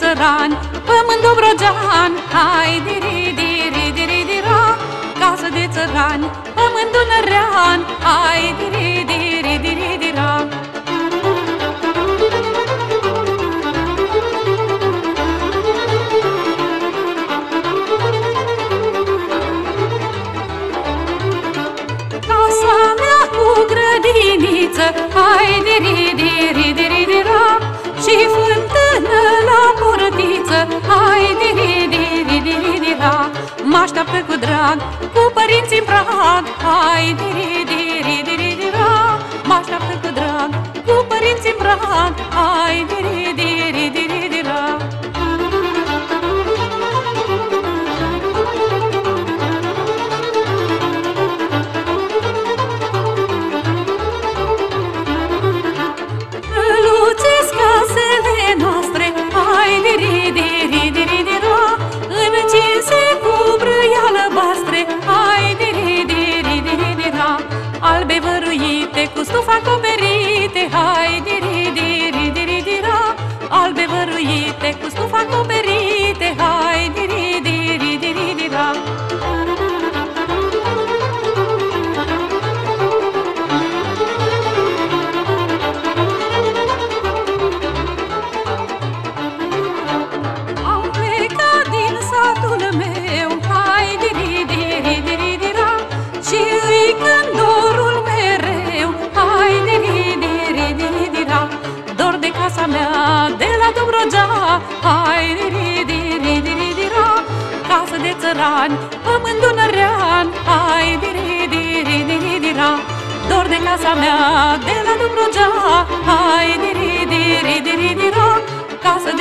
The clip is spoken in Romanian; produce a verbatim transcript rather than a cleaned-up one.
țăran, pământ Dobrogean, hai diri diri diri dira. Casă de țăran, pământ dunărean, hai diri diri diri dira. Casa mea cu grădiniță, hai diri diri diri dira. Și fântână la portiță, hai diri diri diri dira. M-așteaptă cu drag, cu părinții în prag, hai diri diri diri dira. M-așteaptă cu drag, cu părinții în prag, hai diri diri diri dira. Luțesc casele noastre, hai diri diri diri dira. Încinse cu brâi albastre, hai diri diri diri dira. Albe văruite cu stufa acoperite, hai diri diri diri dira. Albe văruite cu stufa acoperite, hai diri diri diri dira. Am plecat din satul meu, hai diri diri diri dira. Și îi cânt dorul mereu, hai diri diri diri dira. Dor de casa mea, de la Dobrogea, hai diri diri diri dira. Casă de țăran, pământ dunărean, hai diri diri diri dira. Dor de casa mea, de la Dobrogea, hai diri diri diri dira. Casă